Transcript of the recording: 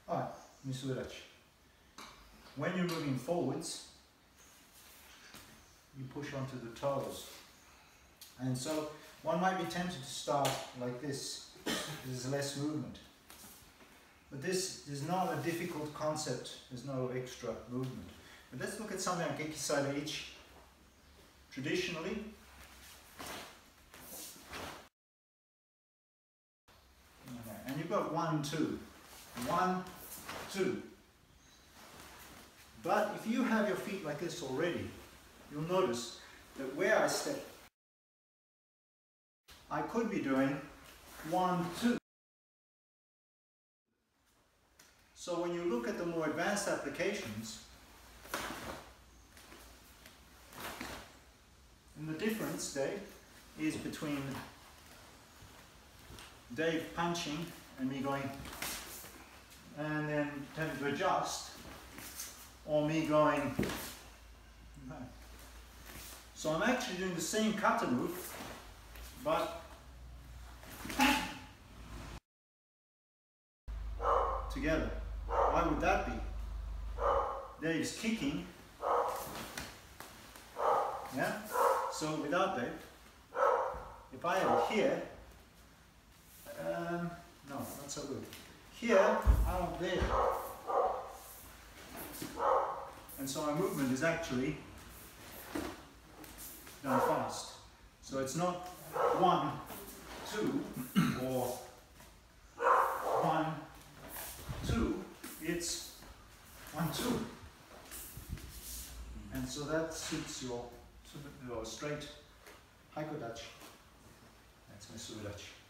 Alright, Misudachi. When you're moving forwards, you push onto the toes. And so one might be tempted to start like this. There's less movement. But this is not a difficult concept. There's no extra movement. But let's look at something like Gekisai Ichi. Traditionally, and you've got 1, 2. 1, 2. But if you have your feet like this already, you'll notice that where I step, I could be doing 1, 2. So when you look at the more advanced applications, and the difference, Dave, is between Dave punching and me going and then having to adjust, or me going back. So I'm actually doing the same kata move, but together. Why would that be? Dave's kicking. Yeah? So without Dave, if I have it here, no, not so good. Here, I don't there. And so my movement is actually done fast. So it's not 1, 2, or 1, 2, it's 1, 2. And so that suits your straight Haikodachi. That's my Misudachi.